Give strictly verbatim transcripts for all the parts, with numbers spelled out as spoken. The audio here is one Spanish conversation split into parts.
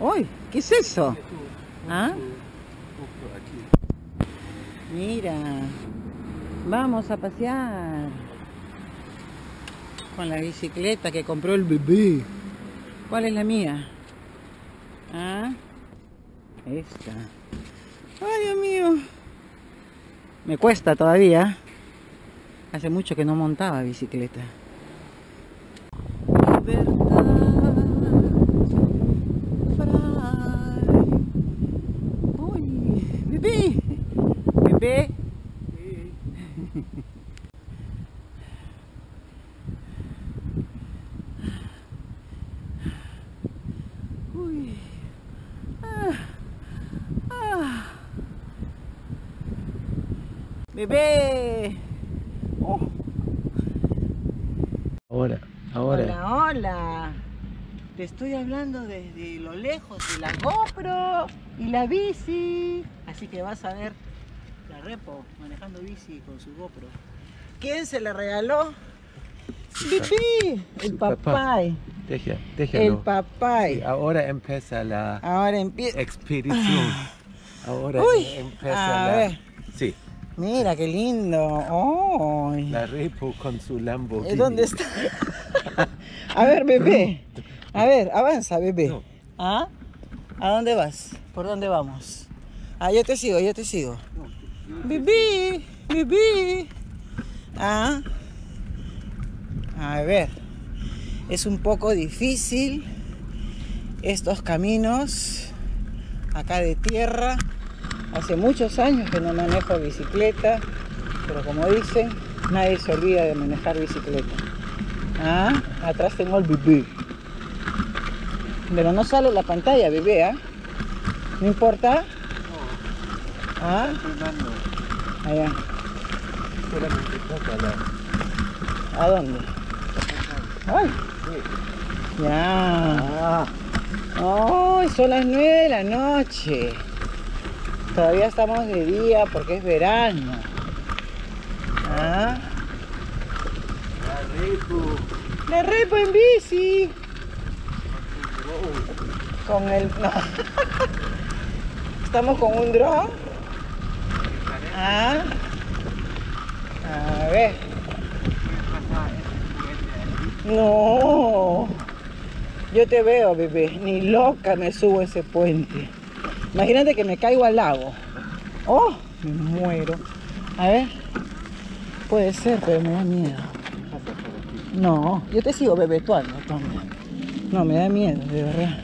¡Uy! ¿Qué es eso? ¿Ah? Mira, vamos a pasear con la bicicleta que compró el bebé. ¿Cuál es la mía? ¿Ah? Esta. ¡Ay, Dios mío! Me cuesta todavía. Hace mucho que no montaba bicicleta. Libertad, Fray. Uy, bebé. Bebé. Sí. Uy. Ah. Ah. Bebé. Oh. Ahora, ahora. Hola, hola. Te estoy hablando desde lo lejos de la GoPro y la bici. Así que vas a ver la Repo manejando bici con su GoPro. ¿Quién se la regaló? Bebé. El papá. Deja, déjalo. El papá. Sí, ahora empieza la Ahora empieza. expedición. Ahora Uy, empieza a la... ver. Sí. Mira qué lindo. Oh. La Repo con su Lamborghini. ¿Dónde está? A ver, bebé. A ver, avanza, bebé. No. ¿Ah? ¿A dónde vas? ¿Por dónde vamos? Ah, yo te sigo, yo te sigo. Bebé, bebé. Ah. A ver. Es un poco difícil estos caminos acá de tierra. Hace muchos años que no manejo bicicleta, pero como dicen, nadie se olvida de manejar bicicleta. Ah, atrás tengo el bebé. Pero no sale la pantalla, bebé, ¿ah? ¿No importa? ¿Ah? Allá. Solamente tócala. ¿A dónde? ¡Ay! Ya. Ah. ¡Ay! Son las nueve de la noche. Todavía estamos de día porque es verano. ¿Ah? La Repo. La Repo en bici. Con el... No. Estamos con un dron. Ah. A ver. No. Yo te veo, bebé. Ni loca me subo a ese puente. Imagínate que me caigo al lago. ¡Oh! Me muero. A ver. Puede ser, pero me da miedo. No, yo te sigo, bebé. Tú anda, tú anda. No, me da miedo, de verdad.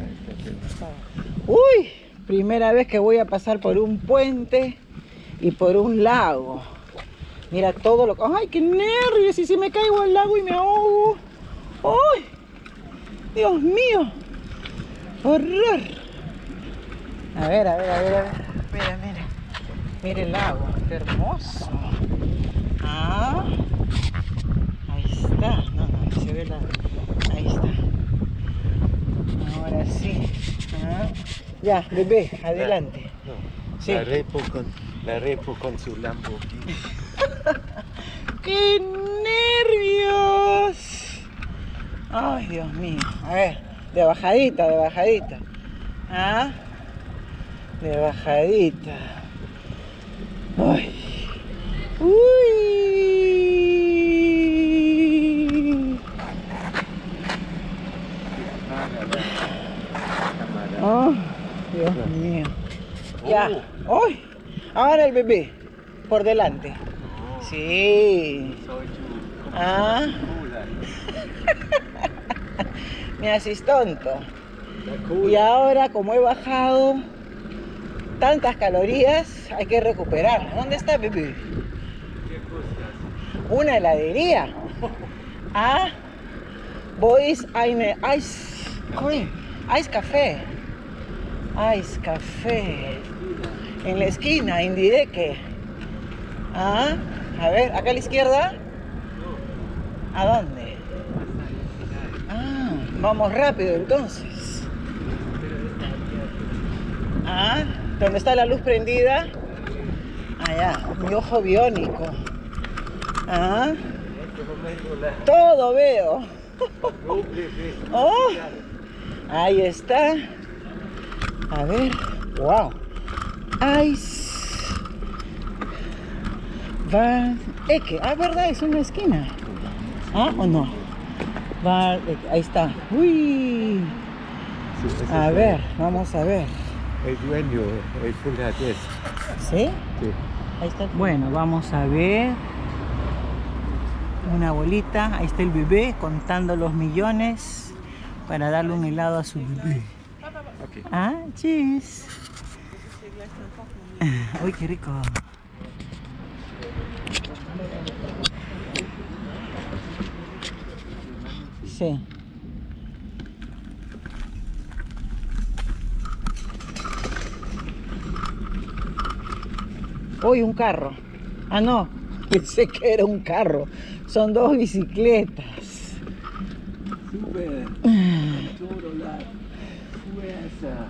Uy, primera vez que voy a pasar por un puente y por un lago. Mira todo lo que... ¡Ay, qué nervios! Y si me caigo al lago y me ahogo. ¡Ay! ¡Dios mío! ¡Horror! A ver, a ver, a ver, a ver. Mira, mira. Mira el lago. ¡Qué hermoso! Ah. Ahí está. No, no, no se ve la... Ahí está. Ahora sí. Ah. Ya, bebé, adelante. No. Sí. La Repo con, la Repo con su Lamborghini. ¡Qué nervios! Ay, Dios mío. A ver, de bajadita, de bajadita. ¿Ah? De bajadita. Ay. Uy. Oh, Dios mío. Ya. ¡Uy! Ahora el bebé. Por delante. Sí. Ah. Me haces tonto. Y ahora, como he bajado tantas calorías, hay que recuperar. ¿Dónde está, bebé? Una heladería. Ah. Boys eine Ice Cream. Ice Café. Ice Café. En la esquina, en Dideque. Ah. A ver, acá a la izquierda. ¿A dónde? Ah, vamos rápido entonces. Ah, ¿dónde está la luz prendida? Allá, mi ojo biónico. Ah, todo veo. Oh, ahí está. A ver, wow. Ice Van Ecke. Ah, verdad, es una esquina. ¿Ah o no? Van Ecke, ahí está. Uy. Sí, ese A es ver, vamos a ver. El, el dueño, el fundador. ¿Sí? Sí. Ahí está. Bueno, vamos a ver. Una abuelita, ahí está el bebé contando los millones para darle un helado a su bebé. Okay. Ah, cheese. Uy, qué rico. Sí. Uy, un carro. Ah, no. Pensé que era un carro. Son dos bicicletas. Sube. Todo la fuerza.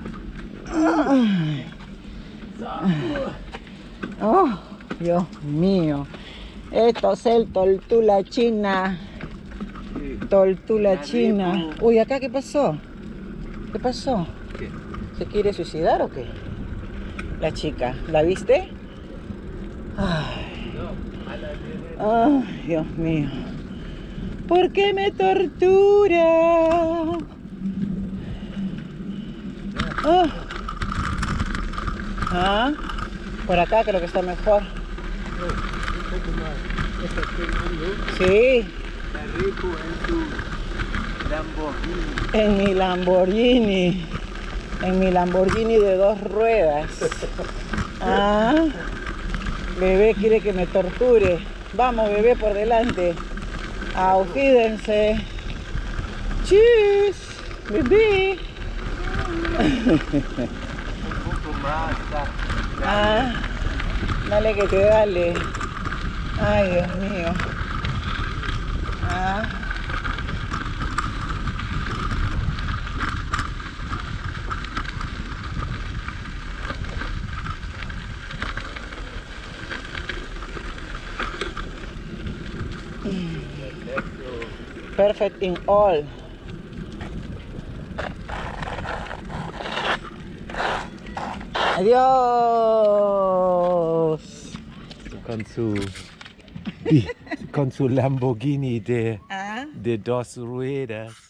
Oh, Dios mío. Esto es el Tortuga China. Sí. Tortuga China. Uy, ¿acá qué pasó? ¿Qué pasó? ¿Qué? ¿Se quiere suicidar o qué? La chica. ¿La viste? Ay, No, a la derecha. ay, Dios mío. ¿Por qué me tortura? Ah. Ah, por acá creo que está mejor. No, un poco más. Está quemando. Sí, La repo en tu Lamborghini. en mi Lamborghini. En mi Lamborghini de dos ruedas. Ah, bebé quiere que me torture. Vamos, bebé, por delante. Aufídense. Cheese, bebé. Un poco más. Da, Ah, dale que te dale. Ay, Dios mío. Ah. Perfect in all. Adiós. Con su, con su Lamborghini de, Ah. de dos ruedas.